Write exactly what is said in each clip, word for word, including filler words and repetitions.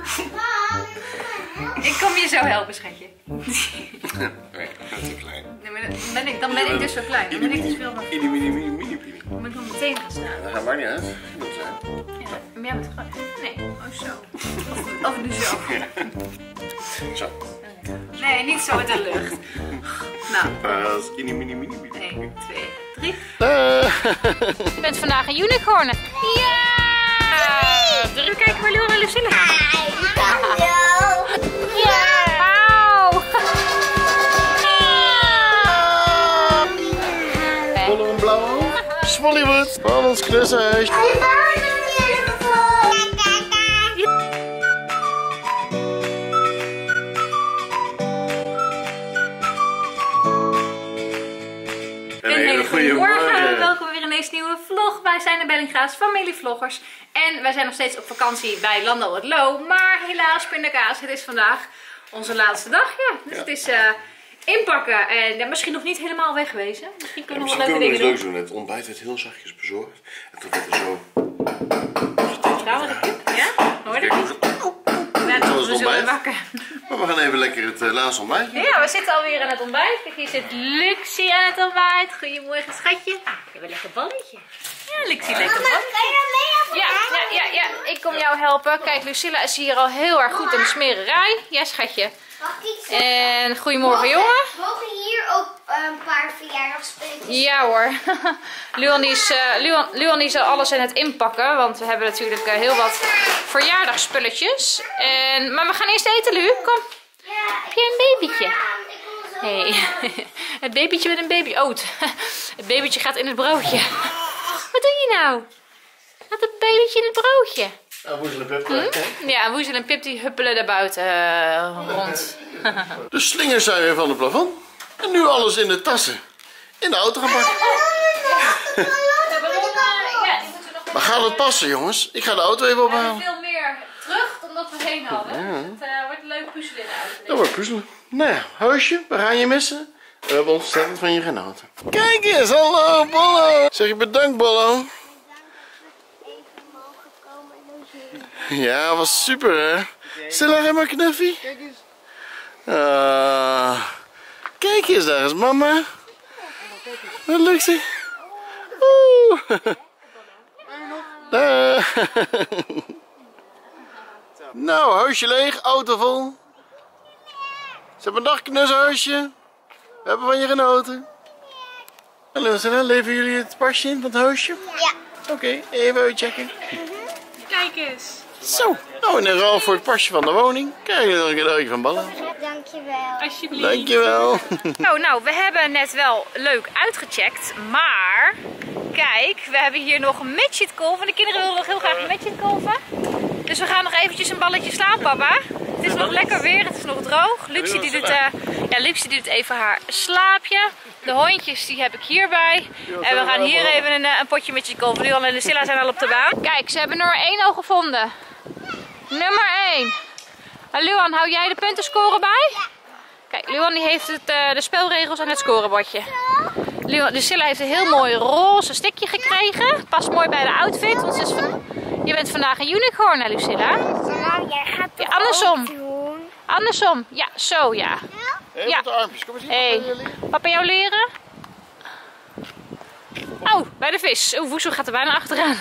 Ik kom je zo helpen, schatje. Nee, dat is te klein. Nee, maar dan ben ik, dan ben ik dus zo klein. Dan ben ik dus veel meer. Mini, mini, mini, mini, mini. Dan moet ik nog meteen gaan staan. Dat gaat maar niet uit. Dat zijn. Ja, maar jij moet gewoon... Nee, oh zo. Of, of nu zo. Zo. Nee, niet zo met de lucht. Nou. Dat is mini, mini, mini, mini. één, twee, drie. Uh. Je bent vandaag een unicorn. Ja! Druk kijken waar Leon en Lucilla gaan. Ja! Wauw! Blauw en blauw. Swollywood. Van ons knushuis. Goedemorgen, welkom weer in deze nieuwe vlog. Wij zijn de Bellinga's familievloggers en wij zijn nog steeds op vakantie bij Lando het Lo. Maar helaas, pindakaas, het is vandaag onze laatste dag. Ja. Dus ja. Het is uh, inpakken en ja, misschien nog niet helemaal wegwezen. Misschien kunnen ja, we wel leuke dingen doen. Leuk doen. Het ontbijt werd heel zachtjes bezorgd en toen werd er zo... Nou, de kip, ja? Hoor je dat? Ja, dat was we zullen wakker. Maar we gaan even lekker het uh, laatste ontbijtje. Ja, we zitten alweer aan het ontbijt. Kijk, hier zit Luxie aan het ontbijt. Goedemorgen, schatje. Ik heb een lekker balletje. Ja, Luxie, lekker balletje. Kan je mee helpen? Ja, ja, ja, ja, ik kom jou helpen. Kijk, Lucilla is hier al heel erg goed in de smererij. Ja, schatje. Mag ik iets zeggen? En goedemorgen, jongen. Mogen hier ook uh, een paar verjaardagspulletjes? Ja hoor. Luan is, uh, Luan, Luan is alles aan het inpakken. Want we hebben natuurlijk uh, heel wat verjaardagspulletjes. En, maar we gaan eerst eten, Lu. Kom. Ja, heb jij een babytje? Hey. Het babytje met een baby. Oh, het babytje gaat in het broodje. Wat doe je nou? Gaat het babytje in het broodje? Ja, Woezel en Pip. Hm? Ja, Woezel en Pip die huppelen daar buiten uh, rond. De slingers zijn weer van het plafond. En nu alles in de tassen. In de auto gaan pakken. Maar gaat het passen, jongens? Ik ga de auto even ophalen. We hebben veel meer terug dan dat we heen hadden. Ja. Het uh, wordt een leuk puzzelen in de auto. Dat wordt puzzelen. Nou ja, Huisje, we gaan je missen. We hebben ontzettend van je genoten. Kijk eens, hallo Bollo. Zeg je bedankt, Bollo. Ja, was super hè. Stella, ga maar knuffie. Kijk eens. Uh, kijk eens, daar is mama. Wat lukt ze? Oeh. Uh. Nou, huisje leeg, auto vol. Zeg maar dag knushuisje. We hebben van je genoten. Hallo Stella, leven jullie het pasje in van het huisje? Ja. Oké, okay, even uitchecken. Kijk eens. Zo, nou in een ruil voor het pasje van de woning krijg je nog een cadeautje van Ballen. Dankjewel. Alsjeblieft. Dankjewel. Nou, nou, we hebben net wel leuk uitgecheckt, maar kijk, we hebben hier nog een midget kolven. De kinderen willen nog heel graag een midget kolven. Dus we gaan nog eventjes een balletje slaan, papa. Het is nog lekker weer, het is nog droog. Luxie die doet, uh, ja, Luxie doet even haar slaapje. De hondjes die heb ik hierbij. En we gaan hier even een, een potje midget kolven. Luan en Lucilla zijn al op de baan. Kijk, ze hebben nummer één al gevonden. Nummer één. Luan, hou jij de puntenscore bij? Kijk, Luan die heeft het, uh, de spelregels aan het scorebordje. Luan, Lucilla heeft een heel mooi roze stikje gekregen. Past mooi bij de outfit. Want is van, je bent vandaag een unicorn, hè, Lucilla? Nou, jij gaat het ja, andersom. doen. Andersom. Ja, zo ja. Even ja. met de armpjes. Kom eens hier. Hey. Papa jou leren? Oh, bij de vis. Oeh, Woezel gaat er bijna achteraan.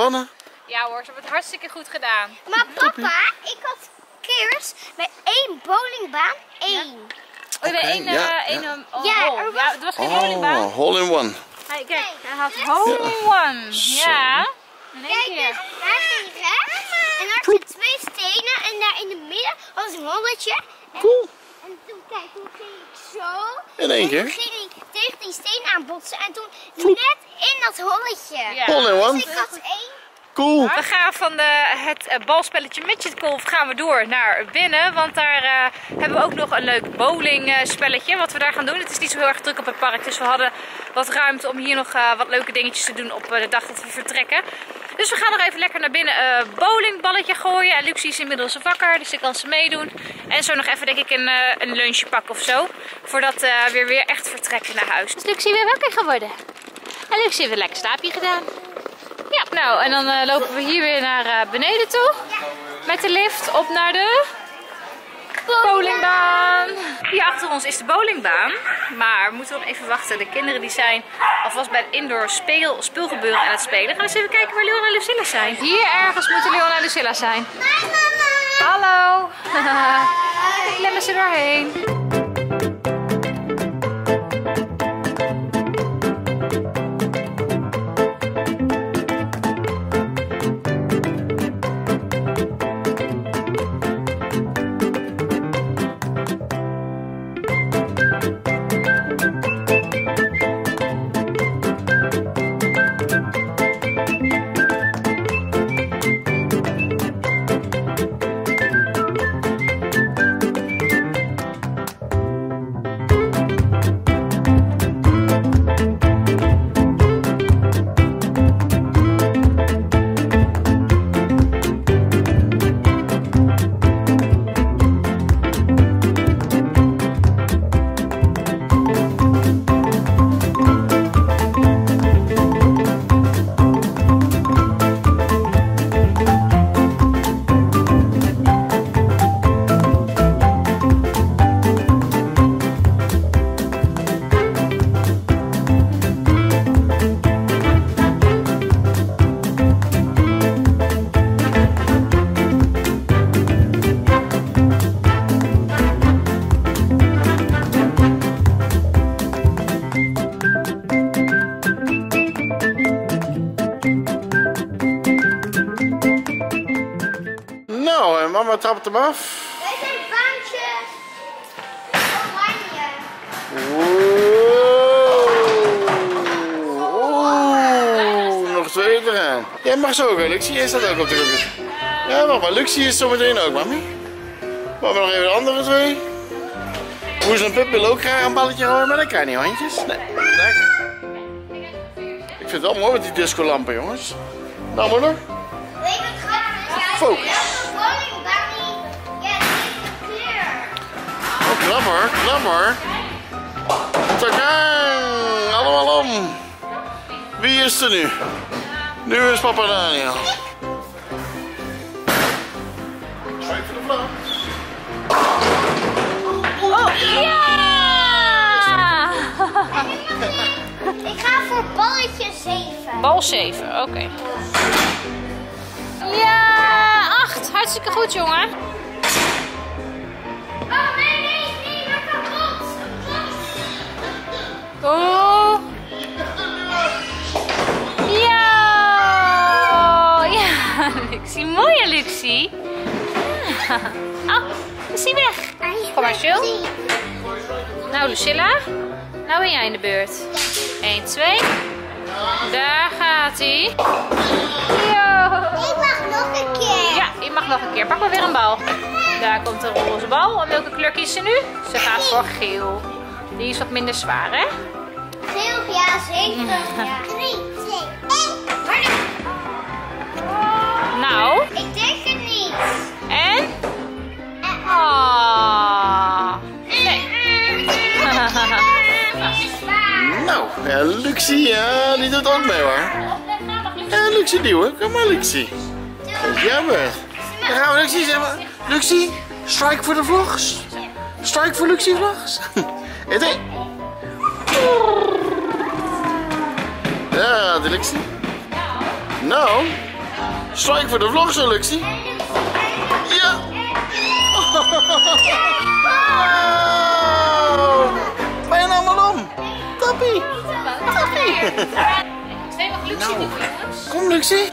gewonnen? Ja hoor, ze hebben het hartstikke goed gedaan. Maar papa, ik had keers bij één bowlingbaan één. Oh, je bent één, ja, uh, ja. één um, oh, Ja, hole. er was- Ja, het was geen bowlingbaan. Oh, hole in one. Hey, kijk, hij had hole in one. Zo. Ja, in één Kijk, keer. dus daar ging rechts en daar zitten twee stenen en daar in het midden was een holletje. En, Cool. en toen, kijk, toen ging ik zo. In één En keer? toen ging ik tegen die steen aanbotsen en toen net in dat holletje. Ja. Hole in one. Dus ik had één. Cool. We gaan van de, het uh, balspelletje Midget Golf gaan we door naar binnen. Want daar uh, hebben we ook nog een leuk bowling uh, spelletje wat we daar gaan doen. Het is niet zo heel erg druk op het park. Dus we hadden wat ruimte om hier nog uh, wat leuke dingetjes te doen op uh, de dag dat we vertrekken. Dus we gaan nog even lekker naar binnen uh, bowlingballetje gooien. En Luxie is inmiddels wakker, dus ik kan ze meedoen. En zo nog even denk ik een, uh, een lunchje pakken of zo. Voordat uh, we weer echt vertrekken naar huis. Is Luxie weer wakker geworden? En Luxie heeft een lekker slaapje gedaan. Ja, nou en dan uh, lopen we hier weer naar uh, beneden toe. Met de lift op naar de bowlingbaan. Hier achter ons is de bowlingbaan. Maar we moeten nog even wachten. De kinderen die zijn alvast bij het indoor speel, speelgebeuren aan het spelen. Gaan we eens even kijken waar Leon en Lucilla zijn. Hier ergens moeten Leon en Lucilla zijn. Hi mama! Hallo. Klemmen ze doorheen. Nou, en mama trapt hem af. Wij zijn baantjes oranje. Oeh, nog twee te gaan. Jij mag zo ook, hè, Luxie? Jij staat ook op de rug. Ja, wacht maar. Luxie is zo meteen ook, mami. Maar we nog even de andere twee. Moes en Pip wil ook graag een balletje gooien, maar dat kan niet, handjes. Nee, lekker. Ik vind het wel mooi met die discolampen, jongens. Nou, moeder. Weet je wat grappig is? Focus. Welke bowlingbaan die ja, deze kleur? Oh, knap hoor, knap hoor. Takaan, allemaal om. Wie is er nu? Nu is papa Daniel. Strijk voor de vlag. Oh, ja! Ik ga voor balletje zeven. Bal zeven, oké. Okay. Ja, acht. Hartstikke goed, jongen. Oh nee, nee, nee, maar kapot. Oh. Ja! Ja, Luxie. Mooie Luxie. Ja. Oh, is hij weg? Kom maar, Jill. Nou, Lucilla. Nou ben jij in de beurt. één, twee. Daar gaat hij. Ik mag nog een keer. Ja, je mag nog een keer. Pak maar weer een bal. Daar komt een roze bal. En welke kleur kiest ze nu? Ze gaat voor geel. Die is wat minder zwaar, hè? Geel, ja, zeven. Ja. Drie, twee, één. Maar Nou, ik denk het niet. en? Ah. Nee. Nou, ja, Luxie, ja, die doet ook mee hoor. Ja, Luxie duwen. Kom maar, Luxie. Dat is jouw beurt. Dan gaan we Luxie zeggen. Luxie, strike voor de vlogs. Strike voor Luxie vlogs. En twee. Daar gaat de Luxie. Nou, Strijk voor de vlog zo, Luxie. Ja. Oh. Bijna allemaal om. Toppie. Toppie. Twee mag Luxie Nou. doen, jongens. Kom, Luxie.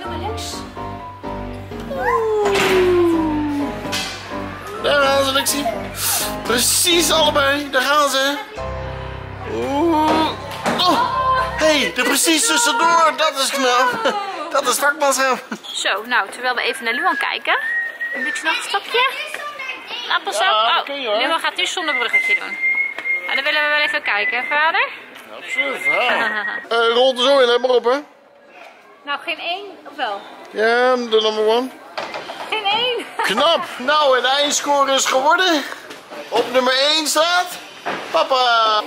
Daar gaan ze, Luxie. Precies allebei. Daar gaan ze. Oeh. Oh. Hé, er precies tussendoor. Dat is knap. Dat is vakmanschap. Zo, nou, terwijl we even naar Luan kijken. Luxie nog een stapje. Een appelsap. Ja, dat Oh, kun je, hoor. Luan gaat nu zonder bruggetje doen. Nou, dan willen we wel even kijken, vader. Absoluut. Ja. Uh, rolt er zo in, let maar op, hè. Nou, geen één, of wel? Ja, de number one. Geen één. Knap. Nou, en de eindscore is geworden. Op nummer één staat papa.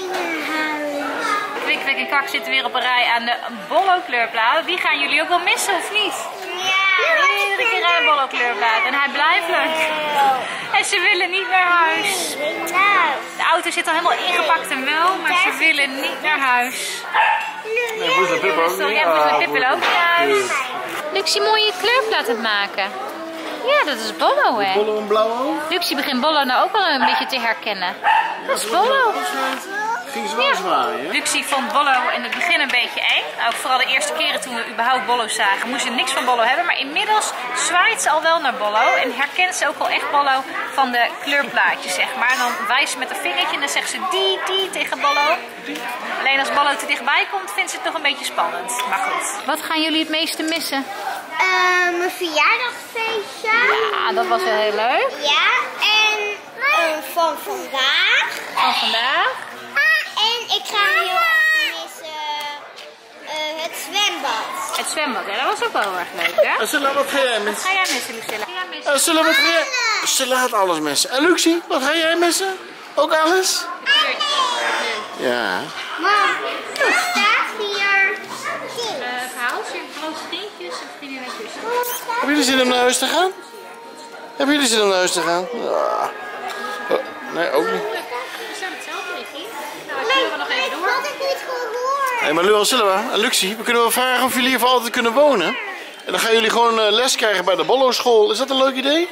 Kwik, Kwik en Kak zitten weer op een rij aan de Bollo kleurplaat. Die gaan jullie ook wel missen, of niet? Ja. Iedere keer aan de Bollo kleurplaat. En hij blijft leuk. En ze willen niet naar huis. De auto zit al helemaal ingepakt en wel, maar ze willen niet naar huis. Nee, Poes en Pip ook Sorry, niet. jij moet met Ah, Pippel ook naar huis. Luxie mooie kleurplaat aan het maken. Ja, dat is Bollo, hè? Bollo en blauw ook. Luxie begint Bollo nou ook wel een beetje te herkennen. Dat is Bollo. Ging ze wel zwaaien, hè? Luxie vond Bollo in het begin een beetje eng. Ook vooral de eerste keren toen we überhaupt Bollo zagen, moest ze niks van Bollo hebben. Maar inmiddels zwaait ze al wel naar Bollo. En herkent ze ook al echt Bollo van de kleurplaatjes, zeg maar. En dan wijst ze met een vingertje en dan zegt ze die, die tegen Bollo. Alleen als Bollo te dichtbij komt, vindt ze het toch een beetje spannend. Maar goed. Wat gaan jullie het meeste missen? Uh, mijn verjaardagsfeestje. Ja, dat was wel heel leuk. Ja, en uh, van vandaag. Van vandaag. Ah, en ik ga heel erg missen uh, het zwembad. Het zwembad, hè? Dat was ook wel heel erg leuk, hè? En Silla, wat ga jij Wat missen? ga jij missen, Lucilla? Ga jij missen? En Silla, wat ga jij... Silla gaat alles missen. En Luxie, wat ga jij missen? Ook alles? Ja. Mam, wat staat hier? Uh, verhaaltje, grote steentjes en vriendinnetjes. Hebben jullie zin om naar huis te gaan? Hebben jullie zin om naar huis te gaan? Ja. Oh, nee, ook niet. We zijn hetzelfde, Ricky. Nou, ik wil nog even door. had ik niet gehoord. Hé, maar Luan, Silla en Luxie, we kunnen wel vragen of jullie hier voor altijd kunnen wonen. En dan gaan jullie gewoon uh, les krijgen bij de Bollo school. Is dat een leuk idee?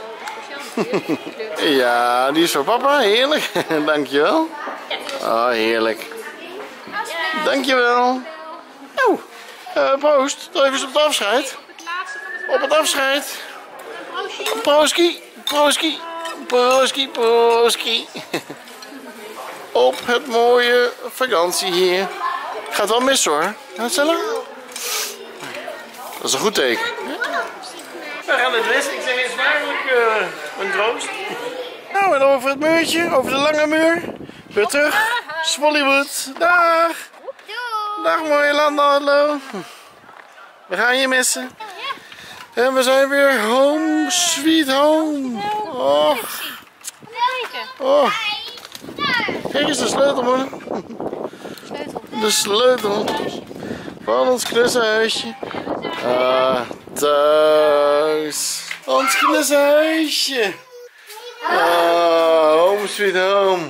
Ja, die is voor papa. Heerlijk. Dankjewel. Oh, heerlijk. Dankjewel. Nou, uh, proost. Nog even op het afscheid. Op het afscheid. Prooski, prooski, prooski, prooski. Op het mooie vakantie hier. Gaat wel mis hoor. Gaat het Silla? Dat is een goed teken. We gaan het les. Ik zeg eens waarlijk uh, een troost. Nou, en over het muurtje, over de lange muur. Weer terug. Swollywood. Dag. Dag mooie Landalo. We gaan je missen. En we zijn weer home, sweet home. Oh. Oh. Kijk eens de sleutel, moeder. De sleutel van ons knussenhuisje. Ah, thuis. Ons knussenhuisje. Ah, home sweet home.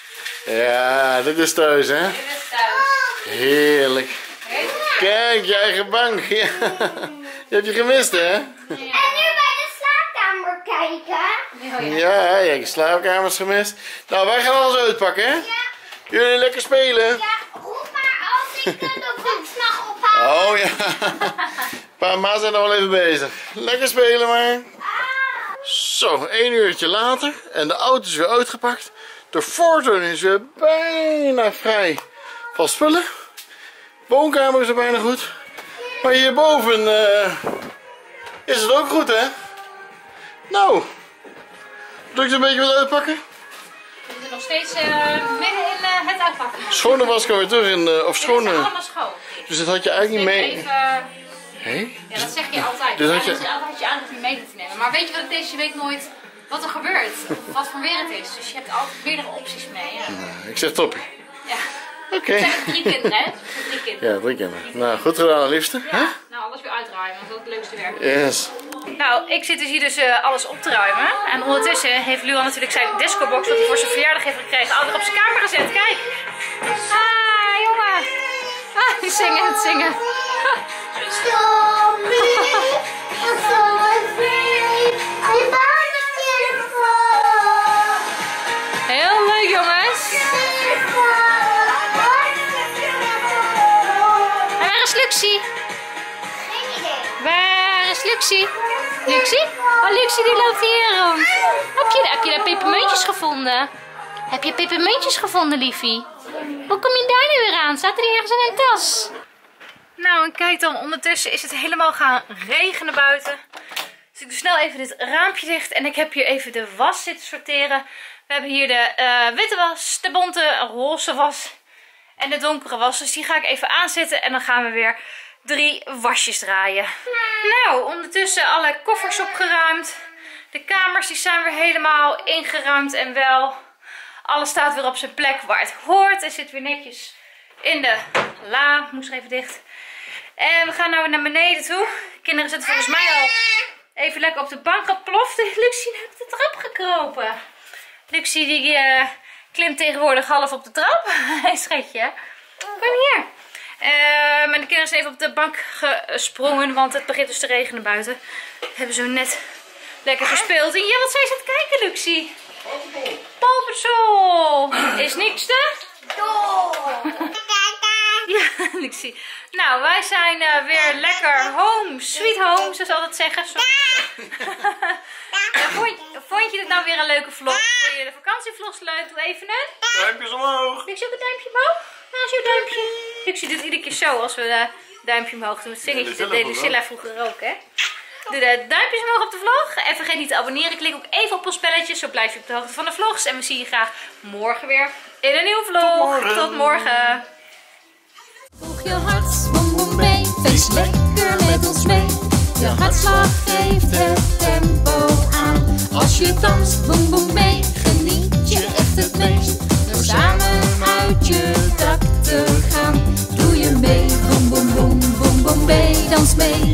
Ja, dit is thuis, hè? Heerlijk. Kijk, je eigen bank. Ja. Je hebt je gemist, hè? En nu bij de slaapkamer kijken. Ja, je hebt je slaapkamers gemist. Nou, wij gaan alles uitpakken, hè? Jullie lekker spelen. Ja, roep maar als ik de boksnacht ophaal. Oh ja. Pa en ma zijn nog wel even bezig. Lekker spelen maar. Zo, één uurtje later. En de auto is weer uitgepakt. De Fortuin is weer bijna vrij van spullen. Woonkamer is er bijna goed. Maar hierboven uh, is het ook goed, hè? Nou, lukt het een beetje wat uitpakken? We zitten nog steeds uh, midden in uh, het uitpakken. Schone was kan weer terug in, uh, of schone. Het is allemaal schoon. Dus dat had je eigenlijk niet mee. Even, Hé? ja, dat zeg je altijd. Dus Dus had je- je... altijd had je aan om je mee te nemen. Maar weet je wat ik deze week nooit wat er gebeurt? Of wat voor weer het is. Dus je hebt altijd meerdere opties mee. Ja. Ik zeg toppie. Ja. Oké. Ik zeg drie kinderen, hè? Ik zeg drie kinderen. Ja, drie kinderen. Nou, goed gedaan, liefste. Hè? Ja. Nou, alles weer uitruimen. Dat is ook het leukste werk. Yes. Nou, ik zit dus hier dus uh, alles op te ruimen. En ondertussen heeft Luan natuurlijk zijn discobox, wat hij voor zijn verjaardag heeft gekregen, alweer op zijn kamer gezet. Kijk! Ah, jongen! Ah, die zingen en het zingen. Stop me. is Luxie. Luxie? Oh, Luxie die loopt hier rond. Heb je, heb je daar pepermuntjes gevonden? Heb je pepermuntjes gevonden, liefie? Hoe kom je daar nu weer aan? Staat er hier ergens in een tas? Nou, en kijk dan, ondertussen is het helemaal gaan regenen buiten. Dus ik doe snel even dit raampje dicht. En ik heb hier even de was zitten sorteren. We hebben hier de uh, witte was, de bonte roze was en de donkere was. Dus die ga ik even aanzetten en dan gaan we weer drie wasjes draaien. Nou, ondertussen alle koffers opgeruimd. De kamers die zijn weer helemaal ingeruimd en wel. Alles staat weer op zijn plek waar het hoort. Het zit weer netjes in de la. Moest er even dicht. En we gaan nou weer naar beneden toe. De kinderen zitten volgens mij al even lekker op de bank geploft. Luxie heeft de trap gekropen. Luxie die uh, klimt tegenwoordig half op de trap. Hé schatje, kom hier. Uh, en de kinderen zijn even op de bank gesprongen, want het begint dus te regenen buiten. We hebben zo net lekker gespeeld. En ja, wat zijn ze aan het kijken, Luxie? Paw Patrol. Is niks te? Ja, Luxie. Nou, wij zijn uh, weer lekker home, sweet home, zoals ze altijd zeggen. vond, vond je dit nou weer een leuke vlog? Vond je de vakantievlogs leuk? Doe even een duimpjes omhoog. Luxie ook een duimpje omhoog? Nou, zo duimpje. Luxie doet iedere keer zo als we de duimpje omhoog doen. Het zingetje, dat deed Lucilla vroeger ook, hè? Doe de duimpjes omhoog op de vlog. En vergeet niet te abonneren. Klik ook even op ons spelletje. Zo blijf je op de hoogte van de vlogs. En we zien je graag morgen weer in een nieuwe vlog. Tot morgen. Tot morgen. Volg je hart, boem boem mee. Feest lekker met ons mee. Je hartslag geeft het tempo aan. Als je danst, boem boem mee. Geniet je echt het meest. Door samen uit je dak te gaan. Doe je mee, boem boem boem boem boem mee. Dans mee.